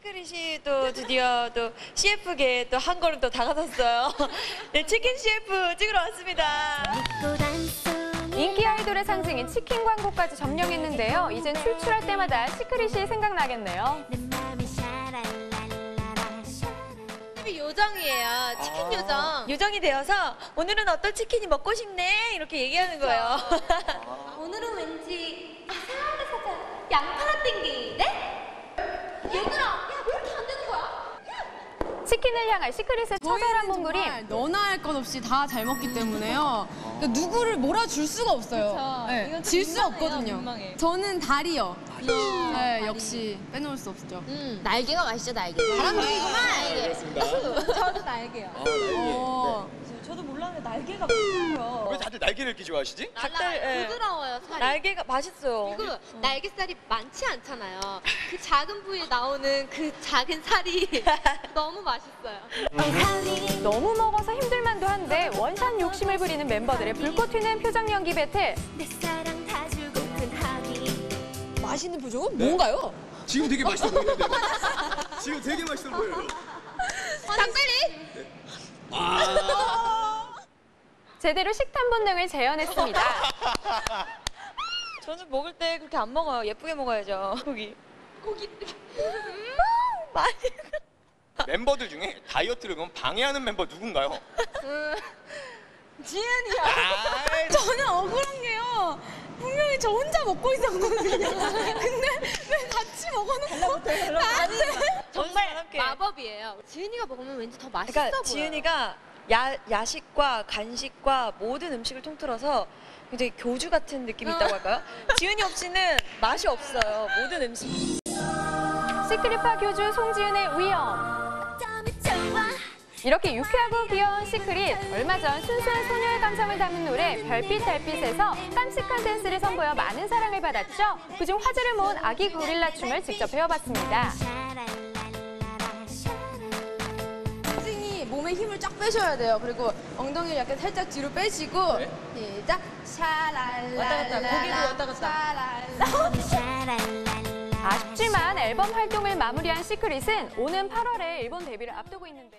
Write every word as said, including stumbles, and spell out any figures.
시크릿이 또 드디어 또 씨에프계에 또 한 걸음 또 다가섰어요. 네, 치킨 씨에프 찍으러 왔습니다. 인기 아이돌의 상징인 치킨 광고까지 점령했는데요. 이젠 출출할 때마다 시크릿이 생각나겠네요. 요정이에요. 치킨 아, 요정. 요정이 되어서 오늘은 어떤 치킨이 먹고 싶네 이렇게 얘기하는 거예요. 아, 오늘은 왠지 이상하게 살짝 양파라 땡기네? 얘들아, 야, 왜 이렇게 안 되는 거야? 치킨을 향할 시크릿의 처절한 몸부림. 너나 할 것 없이 다 잘 먹기 때문에요. 그러니까 누구를 몰아줄 수가 없어요. 네, 질 수 없거든요. 민망해요. 저는 다리요. 네, 다리. 역시 빼놓을 수 없죠. 음, 날개가 맛있죠, 날개. 바람둥이구만. 네, 그렇습니다. 저도 날개요. 아, 날개. 어. 네. 저도 몰랐는데 날개가 맛있어요. 왜 다들 날개를 이렇게 좋아하시지? 닭달, 예. 부드러워요, 살이. 날개가 맛있어요. 그리고 날개살이 많지 않잖아요. 그 작은 부위에 나오는 그 작은 살이 너무 맛있어요. 너무 먹어서 힘들만도 한데 원샷 욕심을 부리는 멤버들의 불꽃 튀는 표정 연기 배틀. 맛있는 표정은 네. 뭔가요? 지금 되게 맛있어 보이는데. 지금 되게 맛있어 보여요. 닭다리? 아. 제대로 식탐 본능을 재현했습니다. 저는 먹을 때 그렇게 안 먹어요. 예쁘게 먹어야죠. 고기. 고기. 많이. 멤버들 중에 다이어트를 그럼 방해하는 멤버 누군가요? 지은이요. 아, 저는 억울한 게요. 분명히 저 혼자 먹고 있었거든요. 근데 왜 같이 먹어놓고 나한테. 정말 마법이에요. 지은이가 먹으면 왠지 더 맛있어 그러니까 보여요. 지은이가 야, 야식과 간식과 모든 음식을 통틀어서 굉장히 교주 같은 느낌이 있다고 할까요? 지은이 없이는 맛이 없어요. 모든 음식. 시크릿파 교주 송지은의 위험. 이렇게 유쾌하고 귀여운 시크릿. 얼마 전 순수한 소녀의 감성을 담은 노래 별빛 달빛에서 깜찍한 댄스를 선보여 많은 사랑을 받았죠. 그중 화제를 모은 아기 고릴라 춤을 직접 배워봤습니다. 이 몸에 힘을 쫙 빼셔야 돼요. 그리고 엉덩이를 약간 살짝 뒤로 빼시고 네. 시작. 샤랄라. 왔다 갔다, 고개도 왔다 갔다. 아쉽지만 앨범 활동을 마무리한 시크릿은 오는 팔월에 일본 데뷔를 앞두고 있는데